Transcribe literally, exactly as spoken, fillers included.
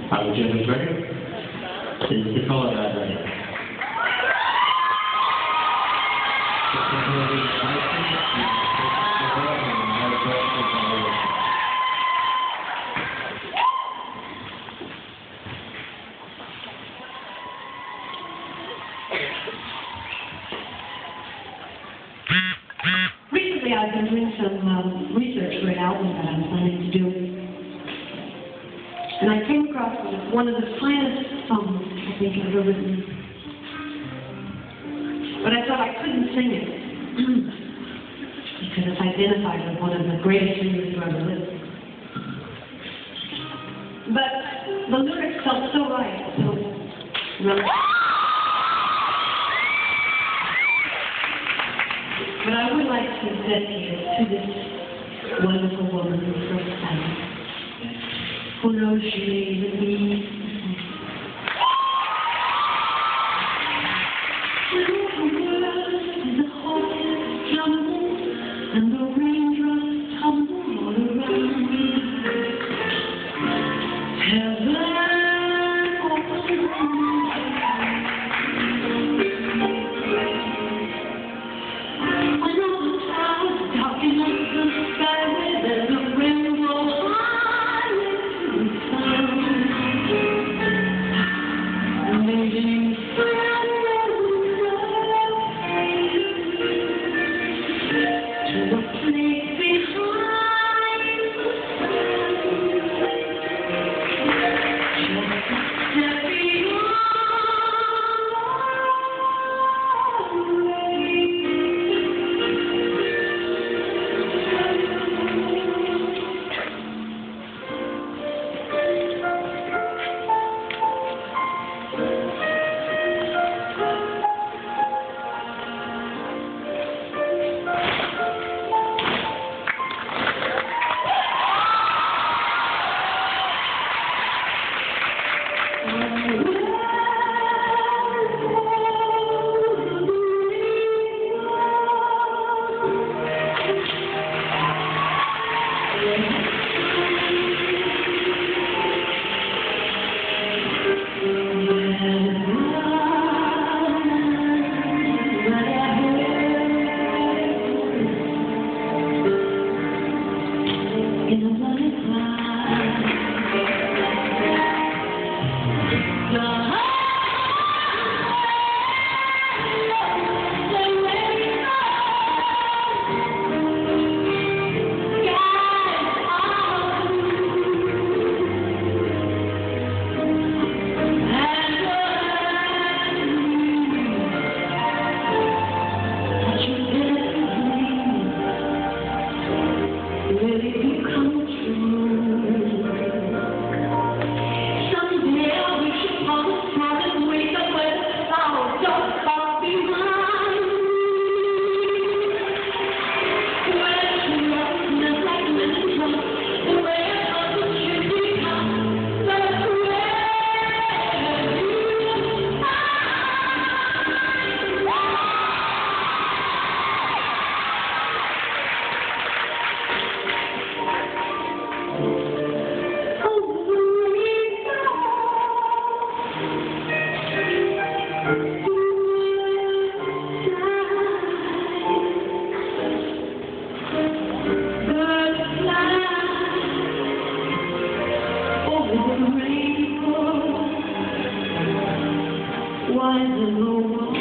Are the Germans ready? Is the colour guard ready? Recently, I've been doing some um, research for an album that I'm planning to do. And I came across one of the finest songs I think I've ever written. But I thought I couldn't sing it because it's identified with one of the greatest singers who ever lived. But the lyrics felt so right, so relevant. But I would like to dedicate it to this wonderful woman who first sang it, who knows she may even be. The world is a hot jungle, and the raindrops tumble all around me. Heaven why the